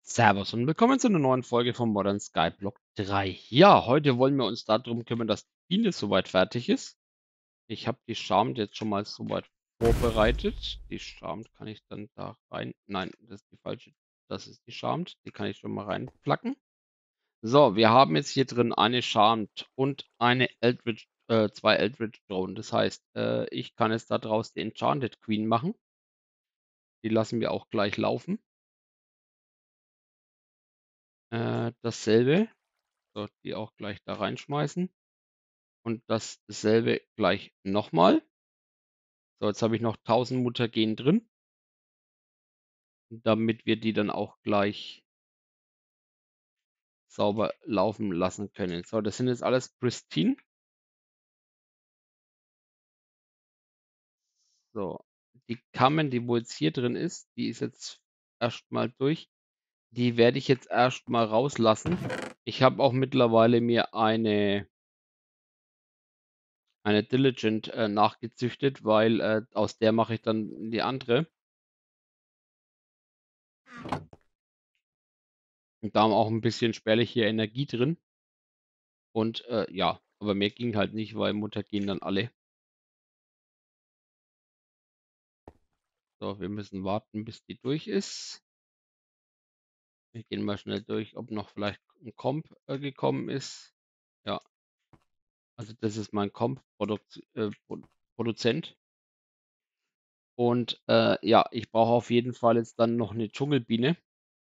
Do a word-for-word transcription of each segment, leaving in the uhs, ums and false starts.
Servus und willkommen zu einer neuen Folge von Modern Skyblock drei. Ja, heute wollen wir uns darum kümmern, dass die Biene soweit fertig ist. Ich habe die Charmed jetzt schon mal soweit vorbereitet. Die Charmed kann ich dann da rein. Nein, das ist die falsche. Das ist die Charmed. Die kann ich schon mal reinplacken. So, wir haben jetzt hier drin eine Charmed und eine Eldritch, äh, zwei Eldritch Drone. Das heißt, äh, ich kann jetzt daraus die Enchanted Queen machen. Die lassen wir auch gleich laufen. Äh, dasselbe. So, die auch gleich da reinschmeißen. Und dasselbe gleich nochmal. So, jetzt habe ich noch tausend Mutagen drin, damit wir die dann auch gleich sauber laufen lassen können. So, das sind jetzt alles pristine. So, die Kamen, die wo jetzt hier drin ist, die ist jetzt erstmal durch. Die werde ich jetzt erstmal rauslassen. Ich habe auch mittlerweile mir eine eine Diligent äh, nachgezüchtet, weil äh, aus der mache ich dann die andere. Und da haben auch ein bisschen spärliche Energie drin. Und äh, ja, aber mehr ging halt nicht, weil Mutter gehen dann alle. So, wir müssen warten, bis die durch ist. Wir gehen mal schnell durch, ob noch vielleicht ein Comp äh, gekommen ist. Ja, also das ist mein Comp-Produzent. Äh, Und äh, ja, ich brauche auf jeden Fall jetzt dann noch eine Dschungelbiene,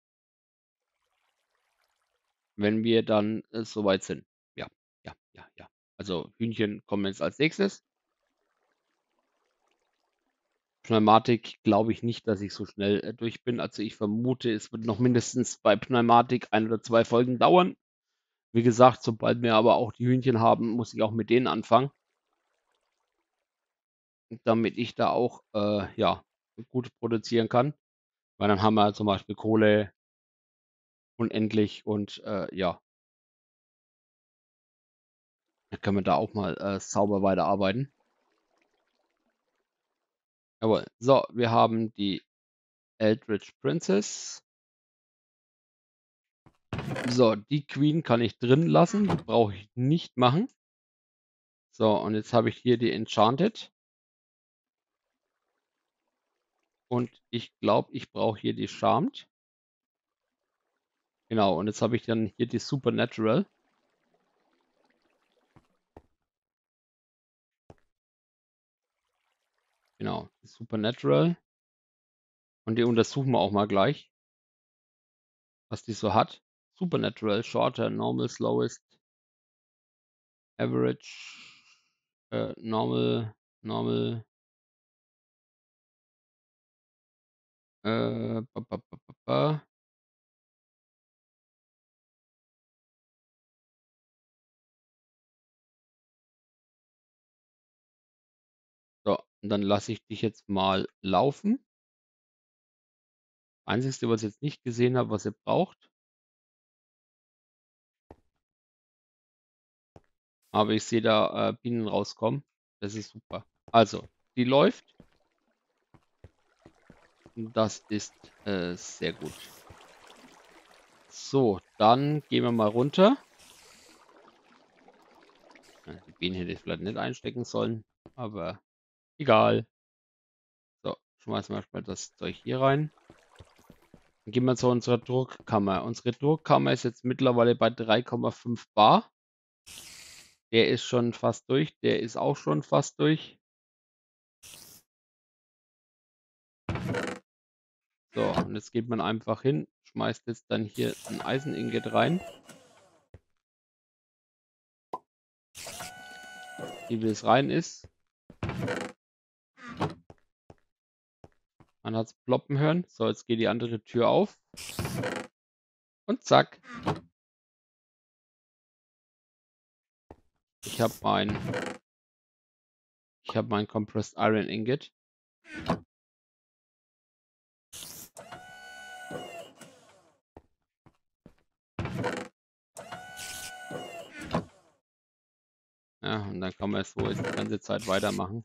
wenn wir dann äh, soweit sind. Ja, ja, ja, ja. Also Hühnchen kommen jetzt als nächstes. Pneumatik glaube ich nicht, dass ich so schnell äh, durch bin. Also ich vermute, es wird noch mindestens bei Pneumatik ein oder zwei Folgen dauern. Wie gesagt, sobald wir aber auch die Hühnchen haben, muss ich auch mit denen anfangen, damit ich da auch äh, ja, gut produzieren kann. Weil dann haben wir zum Beispiel Kohle unendlich und äh, ja, dann können wir da auch mal äh, sauber weiterarbeiten. Jawohl. So, wir haben die Eldritch Princess. So, die Queen kann ich drin lassen, die brauche ich nicht machen. So, und jetzt habe ich hier die Enchanted. Und ich glaube, ich brauche hier die Charmed. Genau, und jetzt habe ich dann hier die Supernatural. Genau, die Supernatural. Und die untersuchen wir auch mal gleich, was die so hat. Supernatural, Shorter, Normal, Slowest, Average, äh, Normal, Normal, äh, ba, ba, ba, ba, ba. So, und dann lasse ich dich jetzt mal laufen. Einzigste, was ich jetzt nicht gesehen habe, was ihr braucht. Aber ich sehe da äh, Bienen rauskommen. Das ist super. Also, die läuft. Das ist äh, sehr gut. So, dann gehen wir mal runter. Die Bienen hätte ich vielleicht nicht einstecken sollen, aber egal. So, schmeißen wir erstmal das Zeug hier rein. Dann gehen wir zu unserer Druckkammer. Unsere Druckkammer ist jetzt mittlerweile bei drei Komma fünf Bar. Der ist schon fast durch. Der ist auch schon fast durch. So, und jetzt geht man einfach hin, schmeißt jetzt dann hier ein Eiseningot rein. Wie es rein ist. Man hat es ploppen hören. So, jetzt geht die andere Tür auf. Und zack. Ich habe mein ich habe mein Compressed Iron Ingot. Ja, und dann kann man es so jetzt die ganze Zeit weitermachen.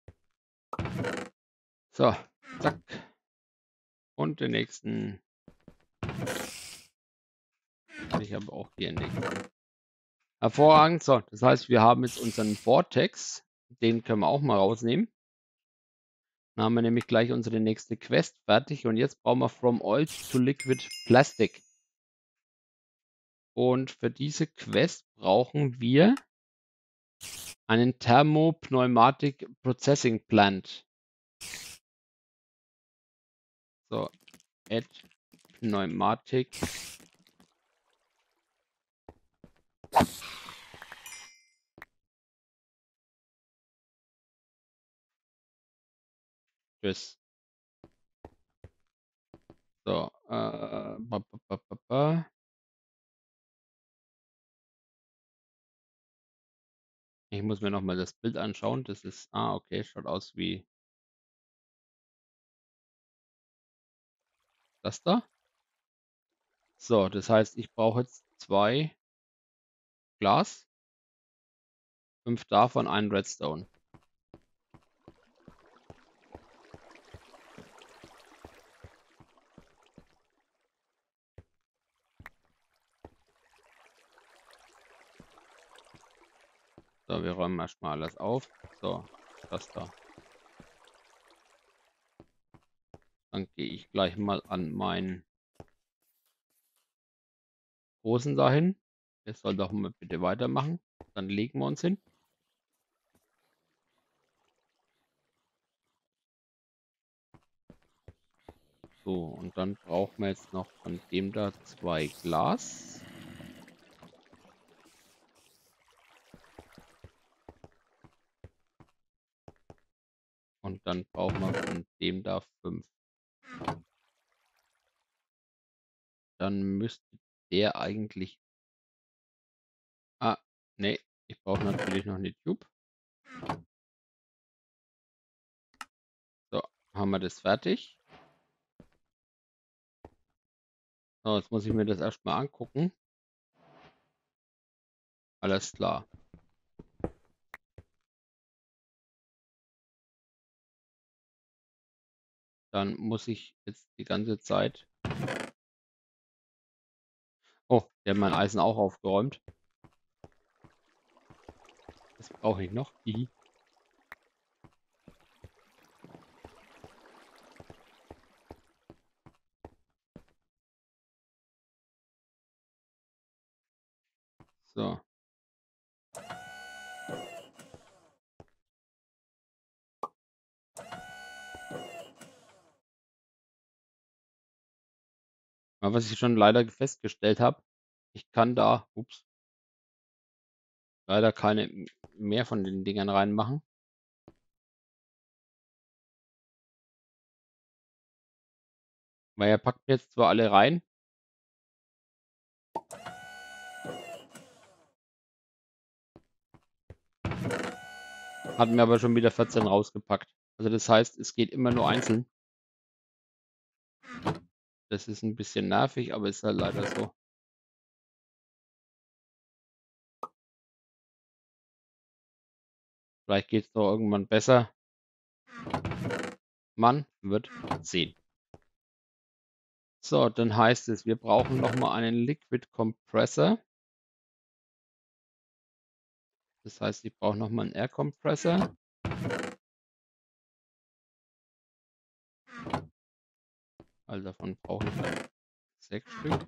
So, zack. Und den nächsten. Ich habe auch die Ende. Hervorragend. So, das heißt, wir haben jetzt unseren Vortex. Den können wir auch mal rausnehmen. Dann haben wir nämlich gleich unsere nächste Quest fertig. Und jetzt brauchen wir From Oils to Liquid Plastic. Und für diese Quest brauchen wir einen Thermopneumatic Processing Plant. So, add Pneumatic. Tschüss. So, äh, ba, ba, ba, ba, ba. Ich muss mir nochmal das Bild anschauen. Das ist, ah, okay, schaut aus wie das da. So, das heißt, ich brauche jetzt zwei Glas, fünf davon, einen Redstone. So, wir räumen erstmal alles auf. So, das da. Dann gehe ich gleich mal an meinen Großen dahin. Der soll doch mal bitte weitermachen. Dann legen wir uns hin. So, und dann brauchen wir jetzt noch von dem da zwei Glas. Und dann brauchen wir von dem da fünf. Dann müsste der eigentlich... Ah, nee, ich brauche natürlich noch eine Tube. So, haben wir das fertig. So, jetzt muss ich mir das erstmal angucken. Alles klar. Dann muss ich jetzt die ganze Zeit... Oh, der hat mein Eisen auch aufgeräumt. Das brauche ich noch. Hihi. So. Aber was ich schon leider festgestellt habe, ich kann da, ups, leider keine m- mehr von den Dingern reinmachen. Weil er packt mir jetzt zwar alle rein, hat mir aber schon wieder vierzehn rausgepackt. Also das heißt, es geht immer nur einzeln. Das ist ein bisschen nervig, aber ist halt leider so. Vielleicht geht es noch irgendwann besser. Man wird sehen. So, dann heißt es, wir brauchen nochmal einen Liquid Compressor. Das heißt, ich brauche nochmal einen Air Compressor. Also davon brauche ich dann sechs Stück.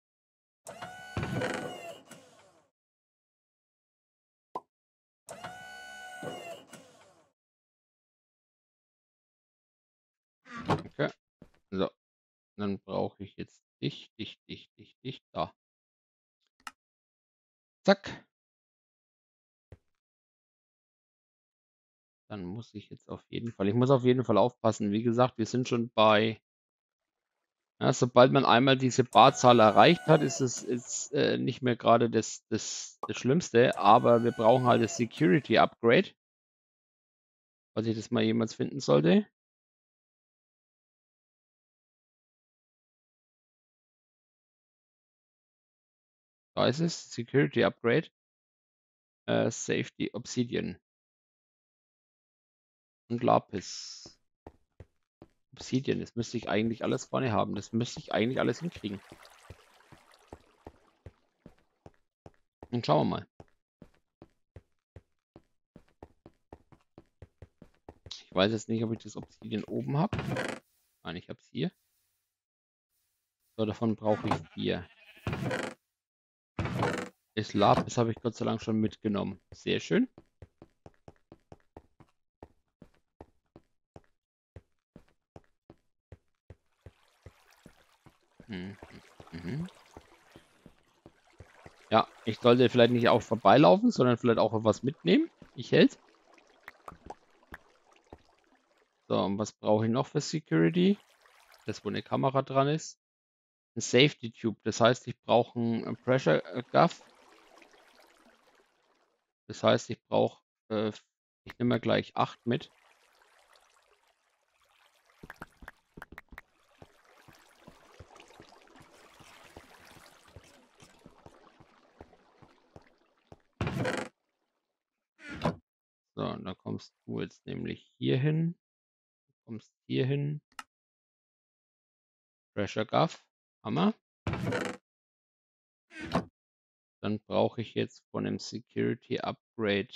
Okay. So, dann brauche ich jetzt dich, dich, dich, dich, dich, da. Zack. Dann muss ich jetzt auf jeden Fall, ich muss auf jeden Fall aufpassen. Wie gesagt, wir sind schon bei, ja, sobald man einmal diese Barzahl erreicht hat, ist es ist, äh, nicht mehr gerade das, das, das Schlimmste, aber wir brauchen halt das Security Upgrade, falls ich das mal jemals finden sollte. Da ist es, Security Upgrade, äh, Safety Obsidian und Lapis. Obsidian, das müsste ich eigentlich alles vorne haben. Das müsste ich eigentlich alles hinkriegen. Und schauen wir mal. Ich weiß jetzt nicht, ob ich das Obsidian oben habe. Nein, ich habe es hier. So, davon brauche ich vier. Das Lapis habe ich Gott sei Dank schon mitgenommen. Sehr schön. Mhm. Mhm. Ja, ich sollte vielleicht nicht auch vorbeilaufen, sondern vielleicht auch was mitnehmen. Ich hält. So, und was brauche ich noch für Security? Das, wo eine Kamera dran ist. Ein Safety Tube. Das heißt, ich brauche ein Pressure Guff. Das heißt, ich brauche, äh, ich nehme mal gleich acht mit. So, und dann kommst du jetzt nämlich hier hin. Du kommst hier hin. Pressure Guff. Hammer. Dann brauche ich jetzt von dem Security Upgrade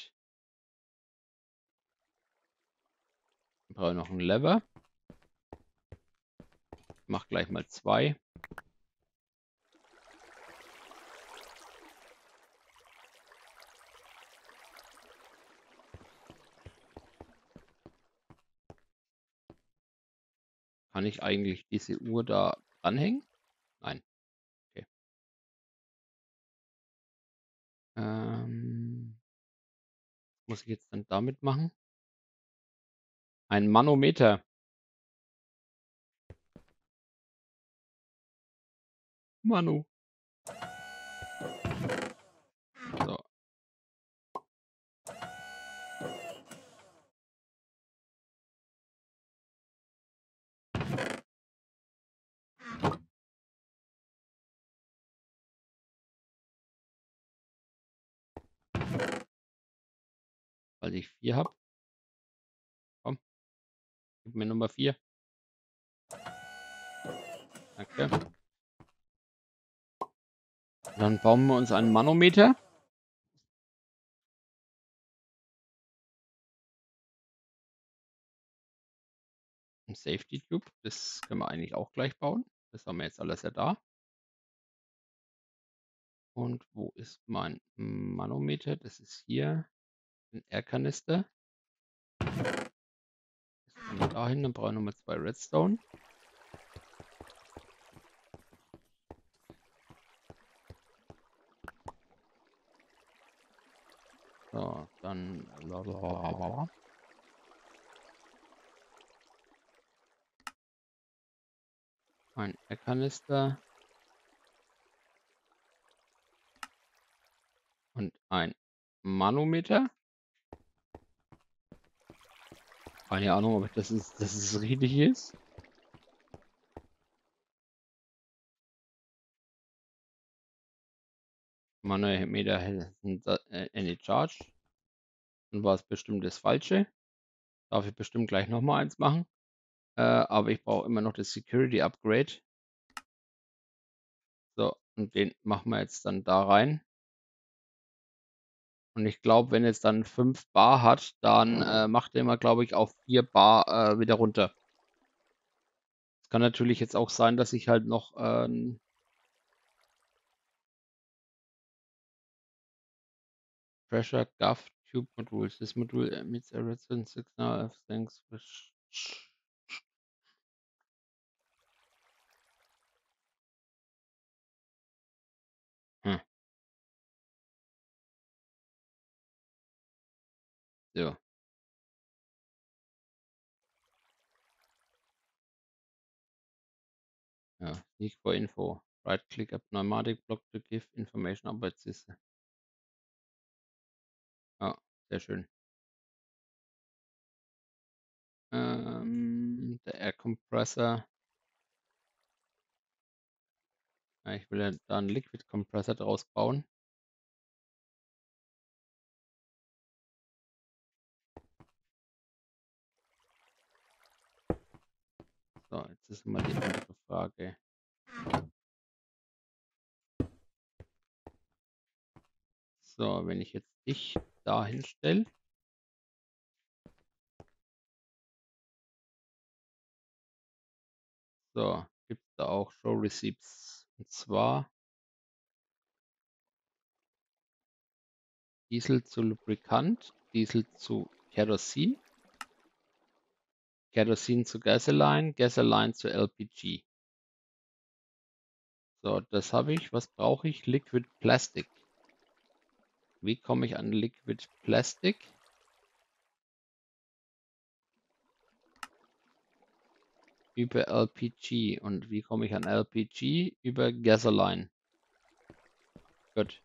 brauche noch einen Lever. Ich mache gleich mal zwei. Kann ich eigentlich diese Uhr da dranhängen? Nein. Okay. Ähm, muss ich jetzt dann damit machen? Ein Manometer. Manu. So. Weil ich vier habe. Komm, gib mir Nummer vier. Danke. Dann bauen wir uns einen Manometer. Ein Safety Tube. Das können wir eigentlich auch gleich bauen. Das haben wir jetzt alles ja da. Und wo ist mein Manometer? Das ist hier. Ein Air-Kanister. Das kommen wir dahin. Dann brauchen wir nochmal zwei Redstone. So, dann ein Air-Kanister und ein Manometer. Keine Ahnung, ob das ist, das ist richtig ist. Manometer any charge. Dann war es bestimmt das Falsche. Darf ich bestimmt gleich nochmal eins machen. Äh, aber ich brauche immer noch das Security Upgrade. So, und den machen wir jetzt dann da rein. Und ich glaube, wenn es dann fünf Bar hat, dann äh, macht er immer, glaube ich, auf vier Bar äh, wieder runter. Es kann natürlich jetzt auch sein, dass ich halt noch äh, Pressure Guff Tube Modules. This module emits a resonance signal of things which hm. So. Ja, nicht for info. Right click up pneumatic block to give information about this. Ja, sehr schön. Ähm, der Air Compressor. Ja, ich will ja da einen Liquid Compressor draus bauen. Jetzt ist mal die andere Frage. So, wenn ich jetzt dich da hinstelle. So, gibt es da auch Show Receipts. Und zwar Diesel zu Lubrikant, Diesel zu Kerosin, Kerosin zu Gasoline, Gasoline zu L P G. So, das habe ich. Was brauche ich? Liquid Plastic. Wie komme ich an Liquid Plastic? Über L P G. Und wie komme ich an L P G? Über Gasoline. Gut.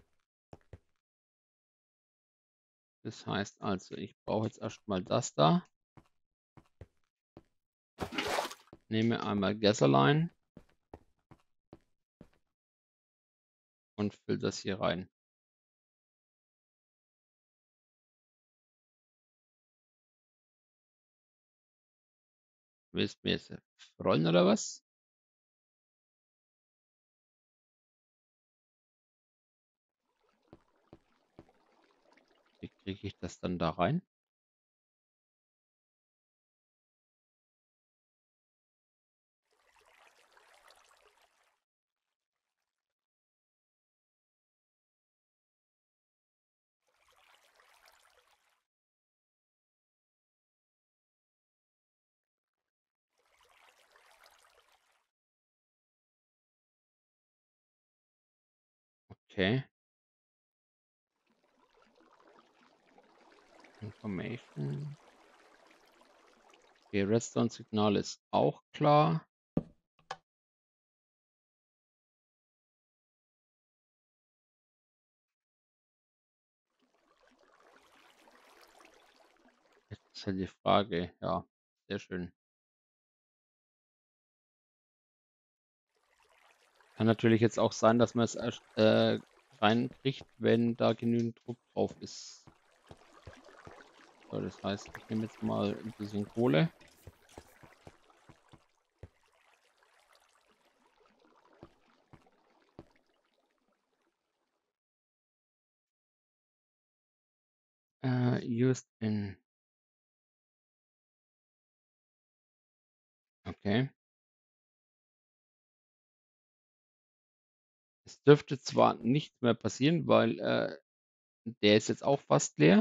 Das heißt also, ich brauche jetzt erstmal das da. Nehme einmal Gasoline und fülle das hier rein. Willst du mir jetzt rollen oder was? Wie kriege ich das dann da rein? Okay. Information. Okay, Redstone-Signal ist auch klar. Jetzt ist halt die Frage. Ja, sehr schön. Kann natürlich jetzt auch sein, dass man es erst äh, reinkriegt, wenn da genügend Druck drauf ist. So, das heißt, ich nehme jetzt mal ein bisschen Kohle. Äh, used in. Okay. Es dürfte zwar nichts mehr passieren, weil äh, der ist jetzt auch fast leer.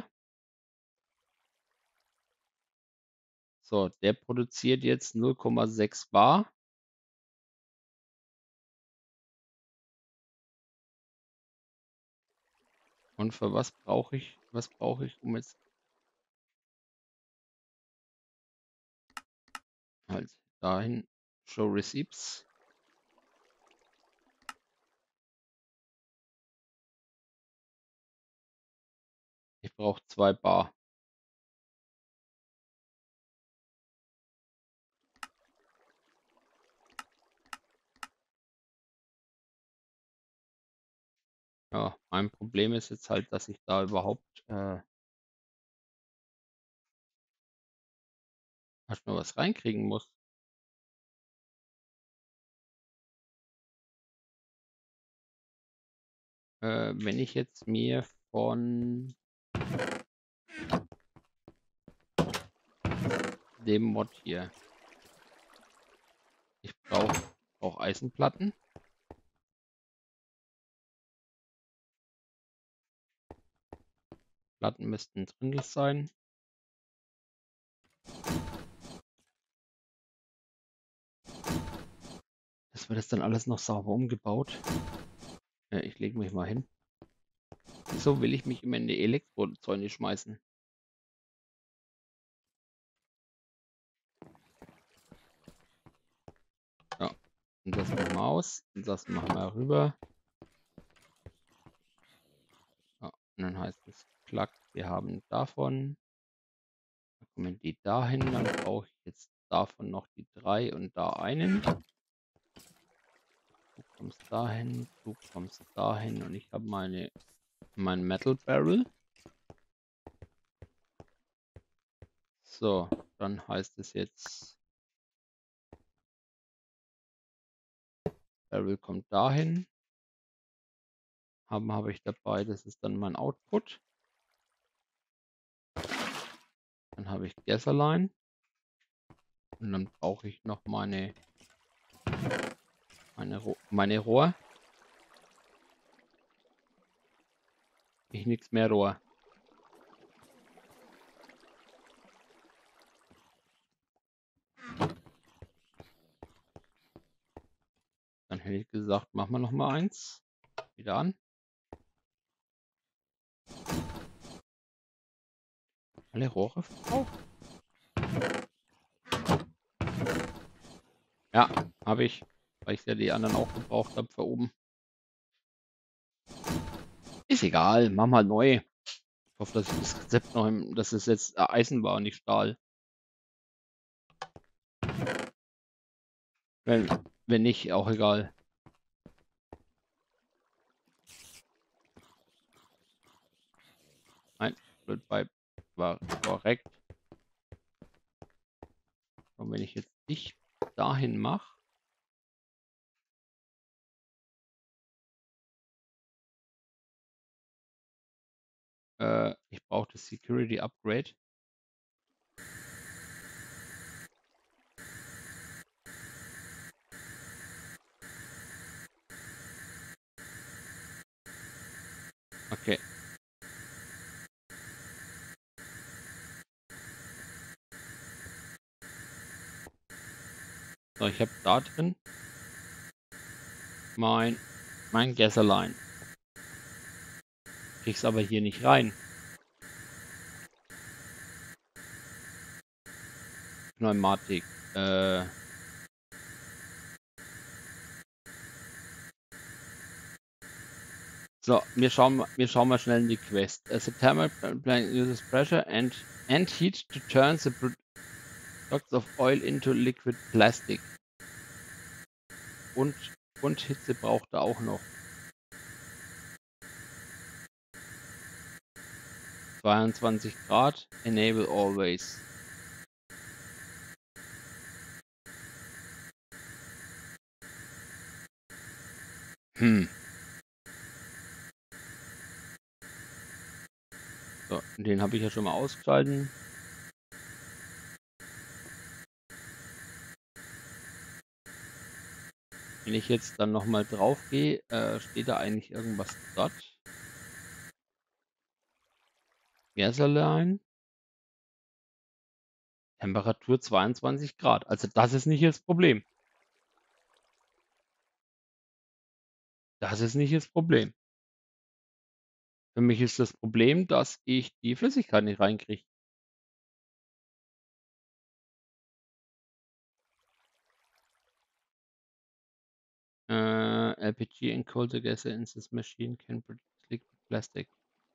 So, der produziert jetzt null Komma sechs Bar. Und für was brauche ich, was brauche ich, um jetzt halt dahin Show Receipts. Ich brauche zwei Bar. Ja, mein Problem ist jetzt halt, dass ich da überhaupt äh, erstmal was reinkriegen muss. Äh, wenn ich jetzt mir von dem Mod hier, ich brauche auch Eisenplatten. Platten müssten drin sein. Das wird jetzt dann alles noch sauber umgebaut. Äh, ich lege mich mal hin. Wieso will ich mich immer in die Elektrozäune schmeißen? Ja, und das machen wir aus. Und das machen wir rüber. Ja, und dann heißt es, klack, wir haben davon. Dann kommen die dahin. Dann brauche ich jetzt davon noch die drei und da einen. Du kommst dahin, du kommst dahin und ich habe meine mein Metal Barrel. So, dann heißt es jetzt Barrel kommt dahin. Haben habe ich dabei, das ist dann mein Output. Dann habe ich Gasoline. Und dann brauche ich noch meine, meine, Ro meine Rohr. Ich nichts mehr Rohr. Dann hätte ich gesagt, machen wir noch mal eins. Wieder an. Alle Rohre verbraucht? Ja, habe ich. Weil ich ja die anderen auch gebraucht habe für oben. Ist egal, mach mal neu. Ich hoffe, dass ich das Rezept noch im, das ist jetzt Eisenbahn, nicht Stahl. Wenn, wenn nicht, auch egal. Nein, Blödpipe war korrekt. Und wenn ich jetzt dich dahin mache, äh, ich brauche das Security Upgrade. Okay. So, ich habe da drin mein, mein Gasoline. Krieg's aber hier nicht rein. Pneumatik. Äh, so, wir schauen, wir schauen mal schnell in die Quest. Uh, the thermal plant uses pressure and, and heat to turn the products of oil into liquid plastic. Und, und Hitze braucht er auch noch. zweiundzwanzig Grad. Enable always. Hm. So, den habe ich ja schon mal ausgeschalten. Wenn ich jetzt dann nochmal drauf gehe, äh, steht da eigentlich irgendwas dort? Gasoline. Temperatur zweiundzwanzig Grad. Also das ist nicht das Problem. Das ist nicht das Problem. Für mich ist das Problem, dass ich die Flüssigkeit nicht reinkriege. Äh, L P G and cold gas in this machine can produce liquid plastic.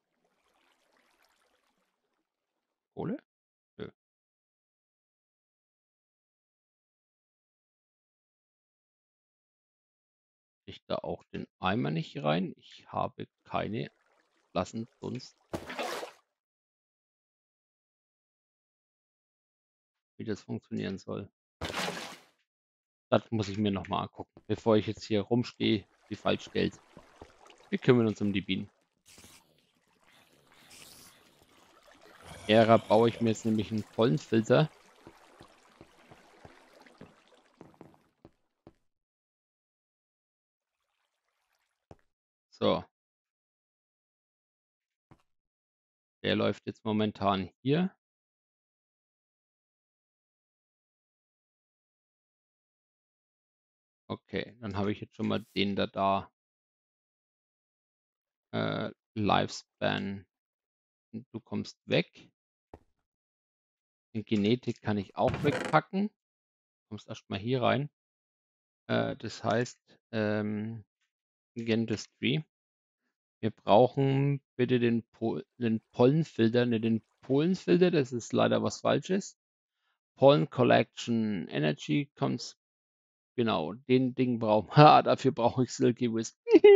Kohle? Nö. Ich da auch den Eimer nicht rein. Ich habe keine. Lassen sonst. Wie das funktionieren soll. Das muss ich mir nochmal angucken, bevor ich jetzt hier rumstehe, die falsch stellt. Wir kümmern uns um die Bienen. Ära baue ich mir jetzt nämlich einen Pollenfilter. So. Der läuft jetzt momentan hier. Okay, dann habe ich jetzt schon mal den da da. Äh, Lifespan. Du kommst weg. Den Genetik kann ich auch wegpacken. Du kommst erstmal hier rein. Äh, das heißt, ähm, Dentistry. Wir brauchen bitte den, Pol den Pollenfilter, ne, den Pollenfilter, das ist leider was Falsches. Pollen Collection Energy Cons, genau, den Ding brauchen wir. Dafür brauche ich Silky Wisp.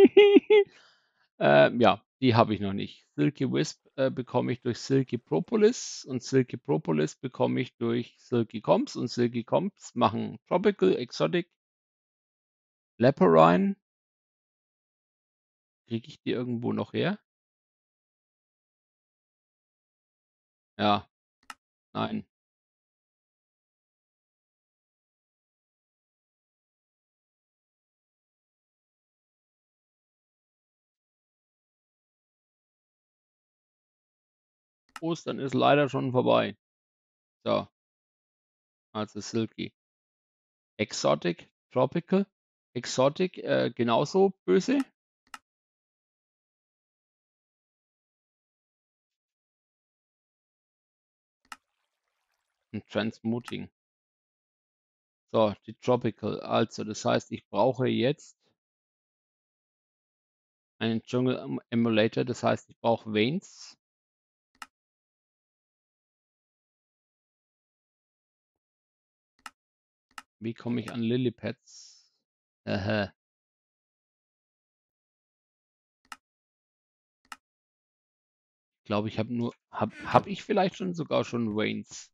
ähm, ja, die habe ich noch nicht. Silky Wisp äh, bekomme ich durch Silky Propolis und Silky Propolis bekomme ich durch Silky Comps und Silky Comps machen Tropical, Exotic Leporine. Kriege ich die irgendwo noch her? Ja, nein. Ostern ist leider schon vorbei. So, also Silky. Exotic, Tropical. Exotic, äh, genauso böse. Und Transmuting. So, die Tropical. Also, das heißt, ich brauche jetzt einen Jungle Emulator. Das heißt, ich brauche Veins. Wie komme ich an Lilypads? Aha. Ich glaube, ich habe nur. Hab, hab ich vielleicht schon sogar schon Veins?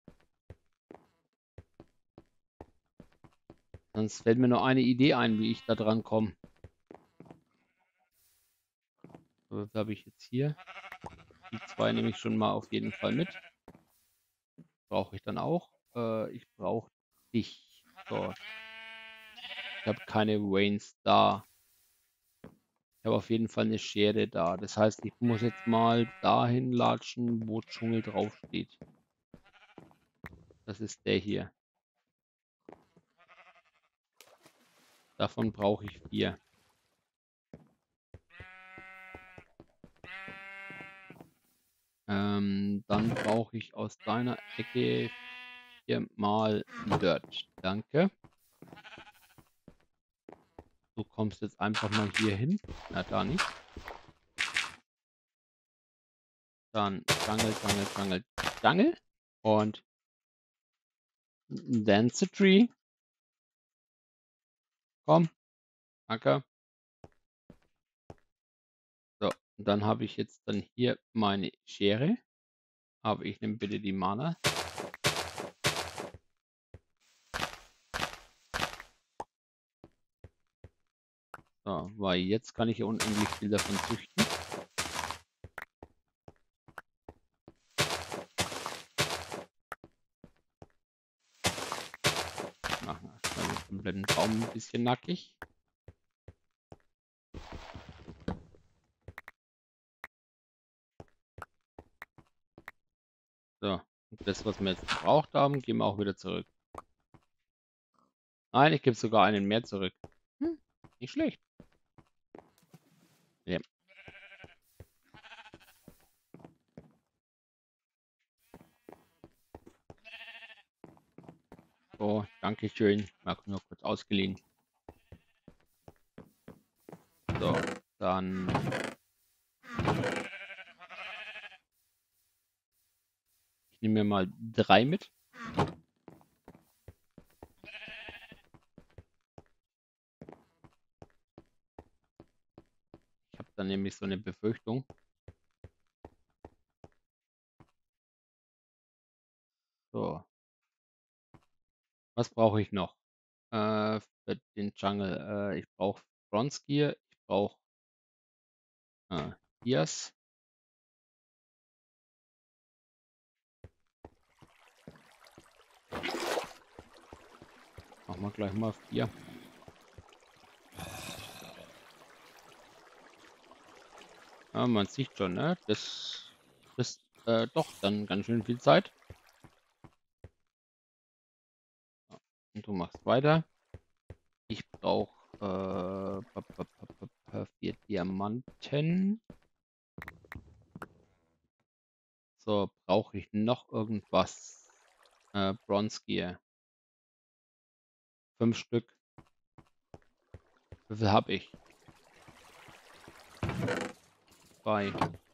Sonst fällt mir nur eine Idee ein, wie ich da dran komme. Was habe ich jetzt hier? Die zwei nehme ich schon mal auf jeden Fall mit. Brauche ich dann auch. Äh, ich brauche dich. So. Ich habe keine Veins da. Ich habe auf jeden Fall eine Schere da. Das heißt, ich muss jetzt mal dahin latschen, wo Dschungel draufsteht. Das ist der hier. Davon brauche ich vier. Ähm, dann brauche ich aus deiner Ecke viermal Dirt. Danke. Du kommst jetzt einfach mal hier hin. Na, da nicht. Dann Jungle, Jungle, Jungle, Jungle. Und Dance a Tree. Komm. Danke. So, und dann habe ich jetzt dann hier meine Schere. Aber ich nehme bitte die Mana. So, weil jetzt kann ich ja unendlich viel davon züchten. Machen erstmal den kompletten Baum ein bisschen nackig. So, und das, was wir jetzt gebraucht haben, gehen wir auch wieder zurück. Nein, ich gebe sogar einen mehr zurück. Hm, nicht schlecht. Ja. So, danke schön. Mal nur kurz ausgeliehen. So, dann ich nehme mir mal drei mit. Ich habe dann nämlich so eine Befürchtung. So. Was brauche ich noch? Äh, für den Jungle. Äh, ich brauche Bronze Gear. Ich brauche äh, Dias. Machen wir gleich mal vier. Ja, man sieht schon, ne? Das ist äh, doch dann ganz schön viel Zeit. Und du machst weiter. Ich brauche äh, vier Diamanten. So, brauche ich noch irgendwas? Äh, Bronze Gear. Fünf Stück. Wie viel habe ich? Zwei.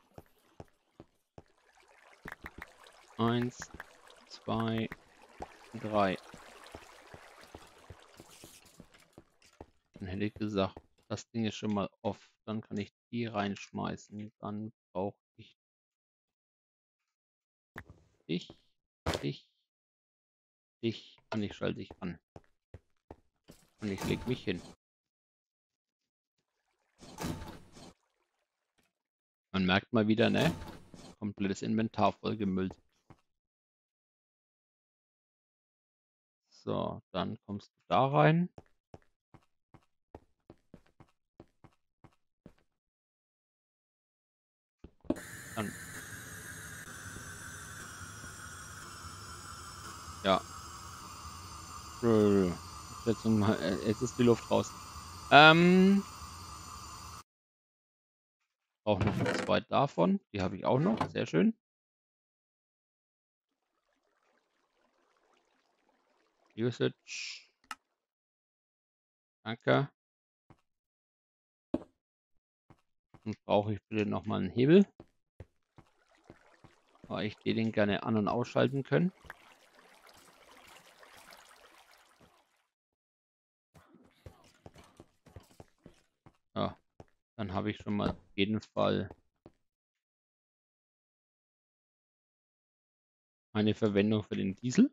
Eins, zwei, drei. Dann hätte ich gesagt, das Ding ist schon mal off. Dann kann ich die reinschmeißen. Dann brauche ich dich, dich, dich und ich schalte dich an. Und ich leg mich hin. Man merkt mal wieder, ne? Komplettes Inventar vollgemüllt. So, dann kommst du da rein. Dann. Ja. Jetzt, mal, jetzt ist die Luft raus. Ähm. Auch noch zwei davon. Die habe ich auch noch. Sehr schön. Usage. Danke. Und brauche ich bitte nochmal einen Hebel. Weil ich den gerne an- und ausschalten können. Ja, dann habe ich schon mal auf jeden Fall eine Verwendung für den Diesel.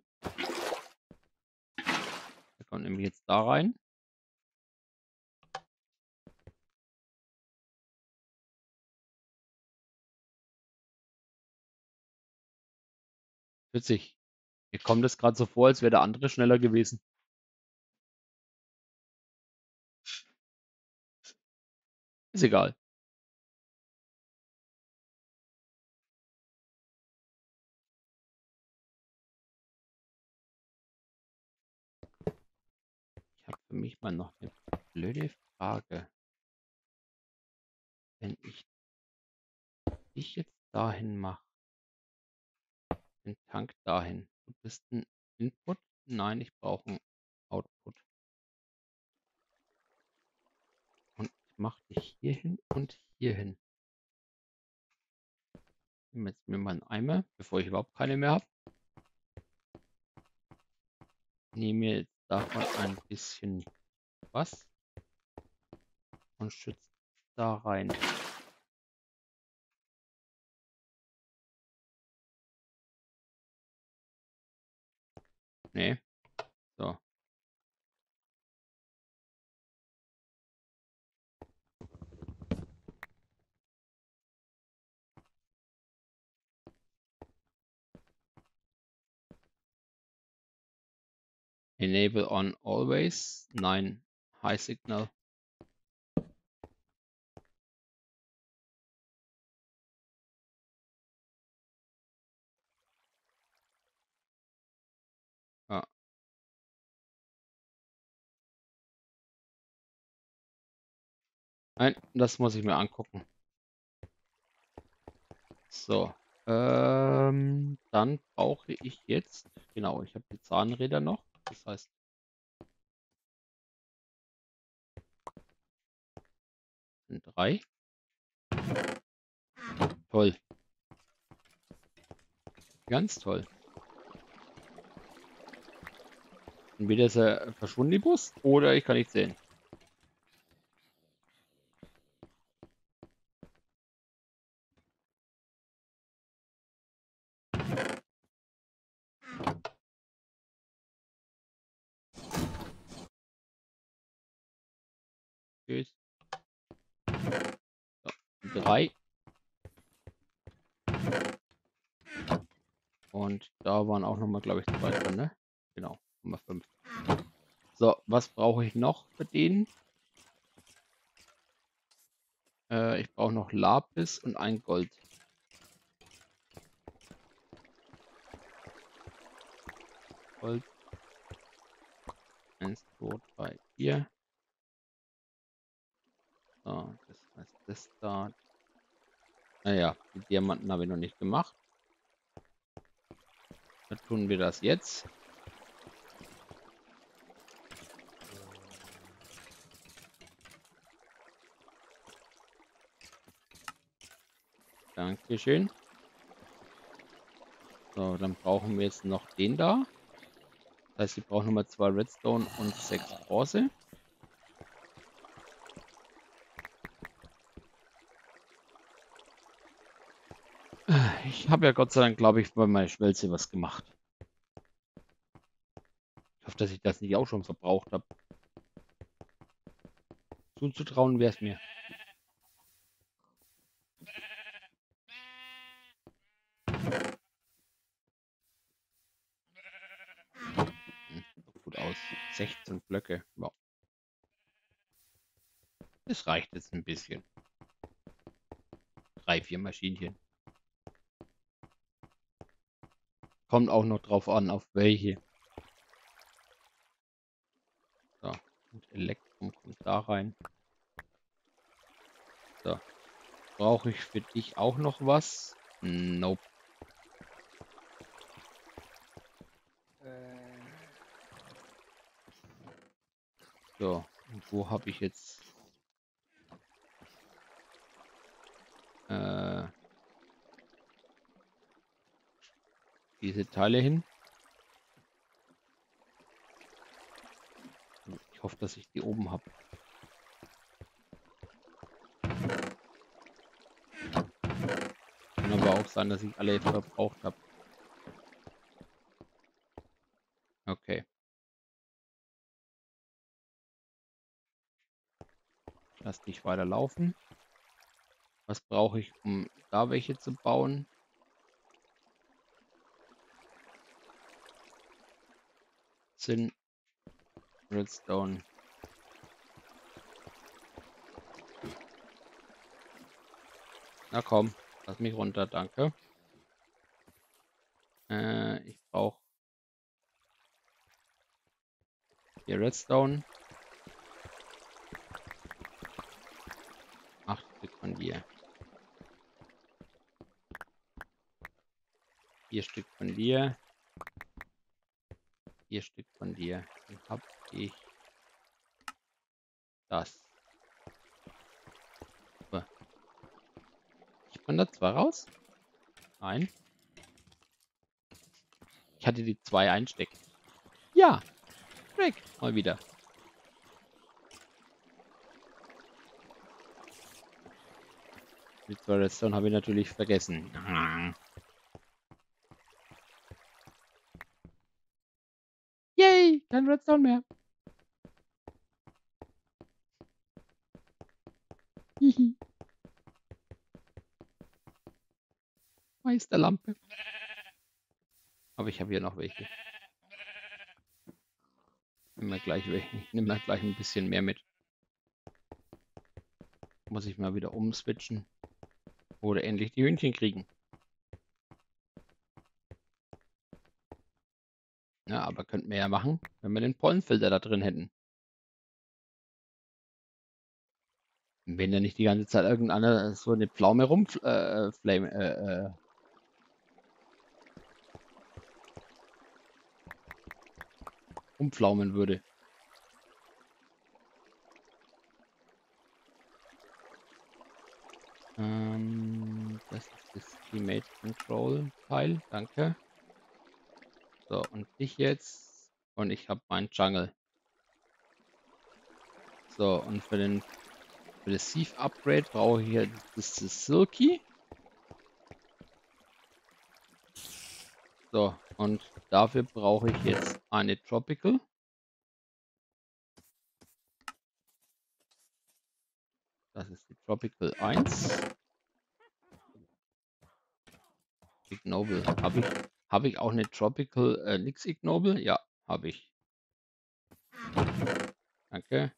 Der kommt nämlich jetzt da rein. Witzig. Mir kommt es gerade so vor, als wäre der andere schneller gewesen. Ist egal. Ich habe für mich mal noch eine blöde Frage. Wenn ich dich jetzt dahin mache, den Tank dahin, du bist ein Input? Nein, ich brauche einen Output. Und ich mache dich hier hin und hier hin. Ich nehme jetzt mir mal einen Eimer, bevor ich überhaupt keine mehr habe. Nehme jetzt davon ein bisschen was und schütze da rein. Nee. So. Enable on always. Nein. High Signal. Ja. Nein, das muss ich mir angucken. So. Ähm, dann brauche ich jetzt, genau, ich habe die Zahnräder noch. Das heißt, sind drei. Toll. Ganz toll. Entweder ist er verschwunden, die Bus, oder ich kann nicht sehen. Tschüss. So, drei. Und da waren auch nochmal, glaube ich, zwei drin, ne? Genau, Nummer fünf. So, was brauche ich noch für den? Äh, ich brauche noch Lapis und ein Gold. Gold. eins, zwei, drei, vier. So, das heißt, das da. Naja, die Diamanten habe ich noch nicht gemacht. Dann tun wir das jetzt. Dankeschön. So, dann brauchen wir jetzt noch den da. Das heißt, wir brauchen nochmal zwei Redstone und sechs Bronze. Ich habe ja Gott sei Dank, glaube ich, bei meiner Schmelze was gemacht. Ich hoffe, dass ich das nicht auch schon verbraucht habe. Zuzutrauen wäre es mir. Blöcke. Ja. Das reicht jetzt ein bisschen. Drei, vier Maschinchen. Kommt auch noch drauf an, auf welche. So. Und Elektrum kommt da rein. So. Brauche ich für dich auch noch was? Nope. So. Und wo habe ich jetzt äh, diese Teile hin? Ich hoffe, dass ich die oben habe. Kann aber auch sein, dass ich alle verbraucht habe. Okay. Lass dich weiter laufen. Was brauche ich, um da welche zu bauen? Sind Redstone. Na komm, lass mich runter, danke. Äh, ich brauche hier Redstone. Acht Stück von dir. Vier Stück von dir. Vier Stück von dir. Dann habe ich das. So. Ich kann da zwei raus? Nein. Ich hatte die zwei einstecken. Ja, Rick, mal wieder. Die zwei Redstone habe ich natürlich vergessen. Yay, kein Redstone mehr. Hihi. Meisterlampe. Aber ich habe hier noch welche. Nimm mir gleich welche. Ich nehme mir gleich ein bisschen mehr mit. Muss ich mal wieder umswitchen. Oder endlich die Hühnchen kriegen. Ja, aber könnten wir ja machen, wenn wir den Pollenfilter da drin hätten. Wenn da nicht die ganze Zeit irgendeiner so eine Pflaume rum äh, flame, äh, äh, umpflaumen würde. Ähm, das ist das Teammate Control Teil. Danke. So, und ich jetzt. Und ich habe meinen Jungle. So, und für den für das Sieve Upgrade brauche ich hier das, das Silky. So, und dafür brauche ich jetzt eine Tropical. Das ist die Tropical eins. Ignoble. Habe ich, hab ich auch eine Tropical äh, nix Ignoble? Ja, habe ich. Danke.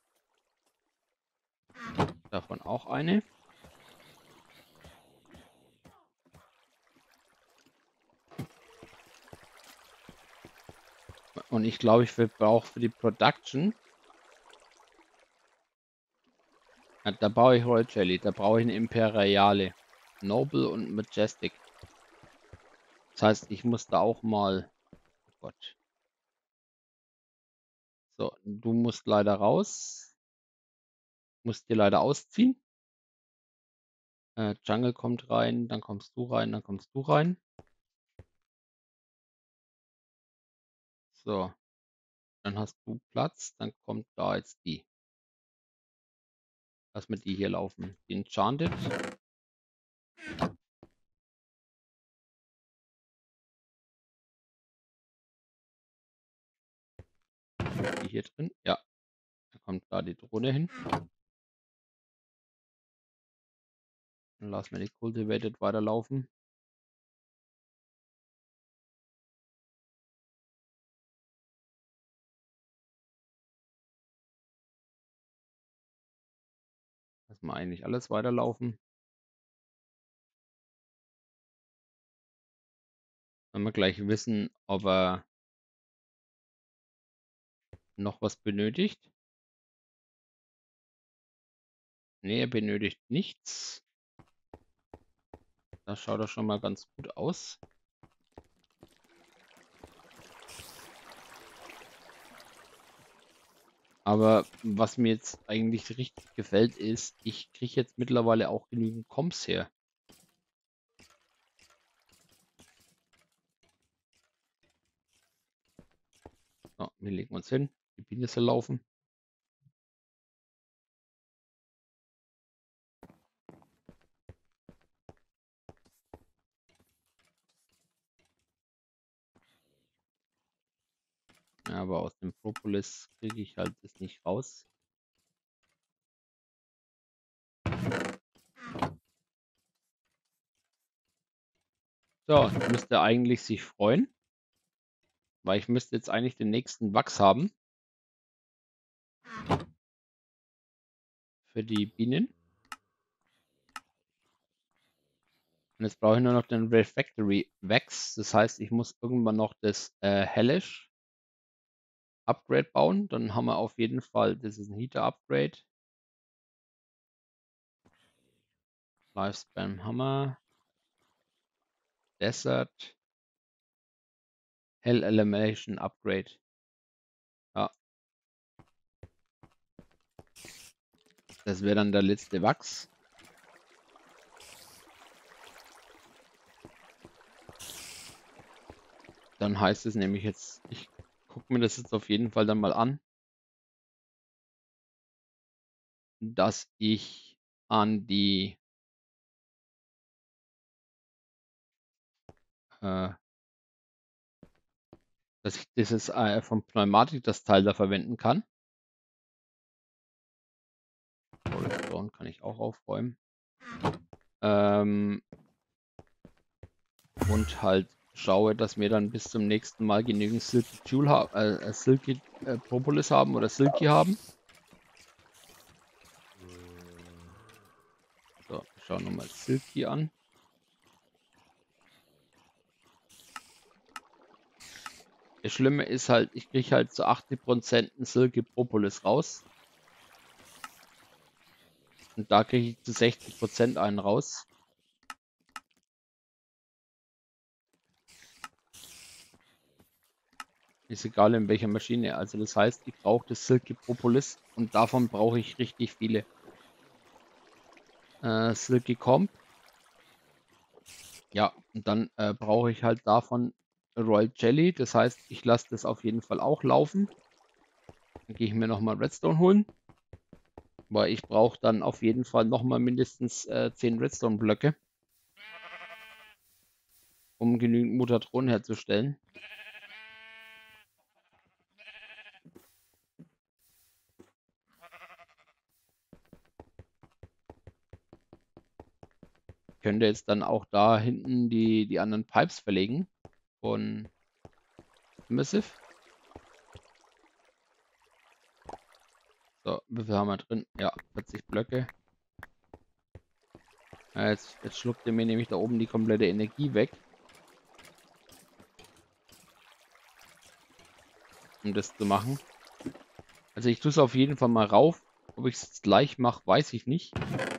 Davon auch eine. Und ich glaube, ich brauche für die Production. Ja, da baue ich Royal Jelly. Da brauche ich eine Imperiale. Noble und Majestic. Das heißt, ich muss da auch mal. Oh Gott. So, du musst leider raus. Musst dir leider ausziehen. Äh, Jungle kommt rein, dann kommst du rein, dann kommst du rein. So, dann hast du Platz, dann kommt da jetzt die. Lass mir die hier laufen. Die Enchanted. Die hier drin. Ja, da kommt da die Drohne hin. Dann lass mir die Cultivated weiterlaufen. lassen wir eigentlich alles weiterlaufen. Wenn wir gleich wissen, ob er noch was benötigt. Ne, er benötigt nichts. Das schaut doch schon mal ganz gut aus. Aber was mir jetzt eigentlich richtig gefällt, ist, ich kriege jetzt mittlerweile auch genügend Comps her. So, wir legen uns hin. Die Biene soll laufen. Ja, aber aus dem Propolis kriege ich halt das nicht raus. So, jetzt müsste er eigentlich sich freuen, weil ich müsste jetzt eigentlich den nächsten Wachs haben für die Bienen. Und jetzt brauche ich nur noch den Refractory Wax. Das heißt, ich muss irgendwann noch das äh, Hellish Upgrade bauen. Dann haben wir auf jeden Fall, das ist ein Heater Upgrade. Lifespan Hammer. Desert. Hell Elimination Upgrade. Ja. Das wäre dann der letzte Wachs. Dann heißt es nämlich jetzt, ich gucke mir das jetzt auf jeden Fall dann mal an, dass ich an die äh, dass ich dieses äh, vom Pneumatik das Teil da verwenden kann. Stone kann ich auch aufräumen. Ähm, und halt schaue, dass wir dann bis zum nächsten Mal genügend Silky Jewel haben, äh, Silky äh, Propolis haben oder Silky haben. So, wir schauen nochmal Silky an. Das Schlimme ist halt, ich kriege halt zu achtzig Prozent ein Silky Propolis raus. Und da kriege ich zu sechzig Prozent einen raus. Ist egal in welcher Maschine. Also das heißt, ich brauche das Silky Propolis und davon brauche ich richtig viele. Äh, Silky Comp. Ja, und dann äh, brauche ich halt davon Royal Jelly. Das heißt, ich lasse das auf jeden Fall auch laufen. Dann gehe ich mir nochmal Redstone holen. Weil ich brauche dann auf jeden Fall nochmal mindestens äh, zehn Redstone-Blöcke, um genügend Mutatronen herzustellen. Ich könnte jetzt dann auch da hinten die, die anderen Pipes verlegen von Massive. So, wie viel haben wir drin? Ja, vierzig Blöcke. Ja, jetzt, jetzt schluckt er mir nämlich da oben die komplette Energie weg. Um das zu machen. Also ich tue es auf jeden Fall mal rauf. Ob ich es gleich mache, weiß ich nicht.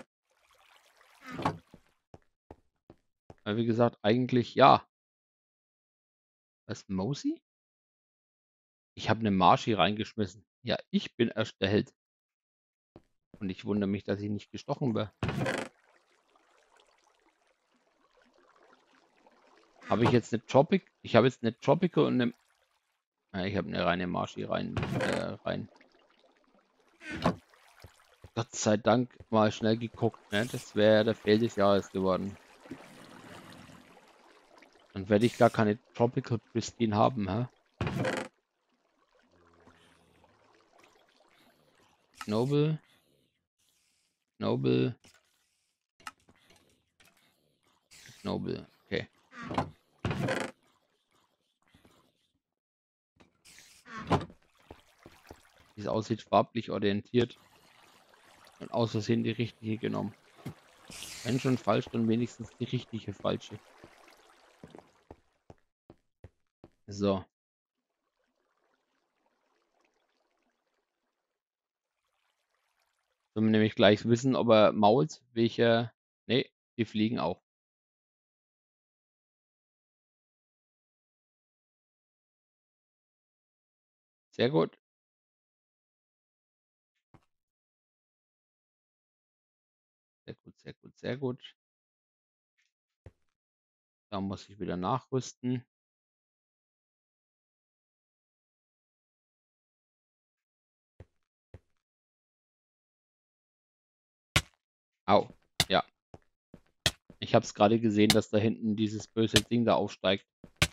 Weil wie gesagt, eigentlich ja. Was, Mosey? Ich habe eine Marschi reingeschmissen. Ja, ich bin erst der Held. Und ich wundere mich, dass ich nicht gestochen wäre. Habe ich jetzt eine Tropic? Ich habe jetzt eine Tropical und eine... Ja, ich habe eine reine Marschi rein, äh, rein. Gott sei Dank mal schnell geguckt, ne? Das wäre der Fail des Jahres geworden. Dann werde ich gar keine Tropical Pristine haben, hä? Noble. Noble. Noble. Okay. Wie es aussieht, farblich orientiert. Und aus Versehen die richtige genommen. Wenn schon falsch, dann wenigstens die richtige falsche. So. Sollen wir nämlich gleich wissen, ob er mault, welcher. Ne, die fliegen auch. Sehr gut. Sehr gut, sehr gut, sehr gut. Da muss ich wieder nachrüsten. Au, ja. Ich habe es gerade gesehen, dass da hinten dieses böse Ding da aufsteigt.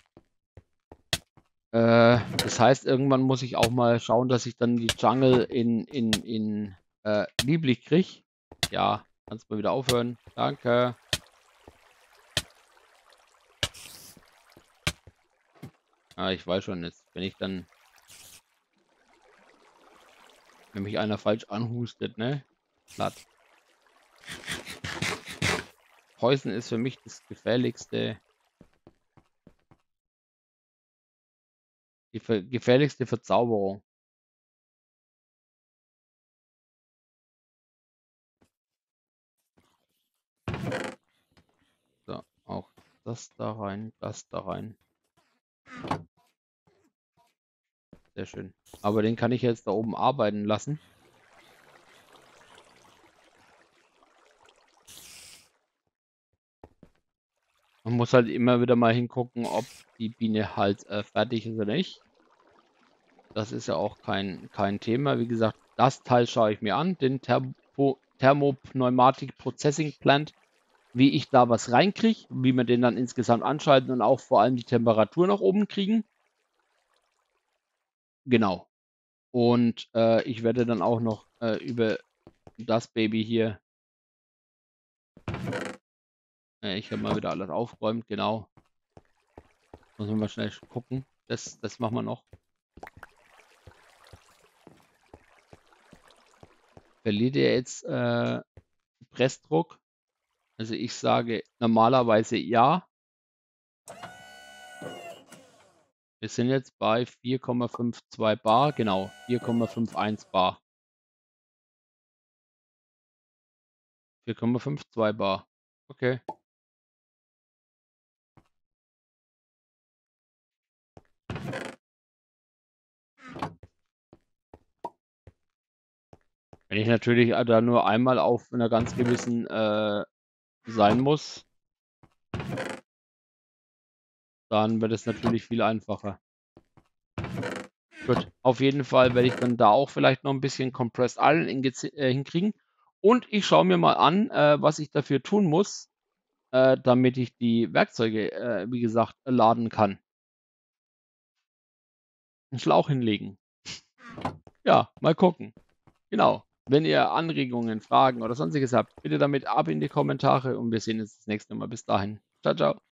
Äh, das heißt, irgendwann muss ich auch mal schauen, dass ich dann die Jungle in, in, in äh, lieblich kriege. Ja, kannst mal wieder aufhören. Danke. Ah, ich weiß schon jetzt, wenn ich dann, wenn mich einer falsch anhustet, ne? Platt. Poison ist für mich das gefährlichste, die ver gefährlichste Verzauberung. So, auch das da rein, das da rein. Sehr schön. Aber den kann ich jetzt da oben arbeiten lassen. Man muss halt immer wieder mal hingucken, ob die Biene halt äh, fertig ist oder nicht. Das ist ja auch kein, kein Thema. Wie gesagt, das Teil schaue ich mir an, den Thermo Thermopneumatic Processing Plant, wie ich da was reinkriege, wie wir den dann insgesamt anschalten und auch vor allem die Temperatur nach oben kriegen. Genau. Und äh, ich werde dann auch noch äh, über das Baby hier, äh, ich habe mal wieder alles aufgeräumt, genau. Muss man mal schnell gucken. Das, das machen wir noch. Verliert ihr jetzt äh, Pressdruck? Also ich sage normalerweise ja. Wir sind jetzt bei vier Komma zweiundfünfzig Bar, genau, vier Komma einundfünfzig Bar. vier Komma zweiundfünfzig Bar. Okay. Wenn ich natürlich da nur einmal auf einer ganz gewissen äh, sein muss, dann wird es natürlich viel einfacher. Gut, auf jeden Fall werde ich dann da auch vielleicht noch ein bisschen Compressed Iron äh, hinkriegen. Und ich schaue mir mal an, äh, was ich dafür tun muss, äh, damit ich die Werkzeuge, äh, wie gesagt, laden kann. Einen Schlauch hinlegen. Ja, mal gucken. Genau. Wenn ihr Anregungen, Fragen oder sonstiges habt, bitte damit ab in die Kommentare und wir sehen uns das nächste Mal. Bis dahin. Ciao, ciao.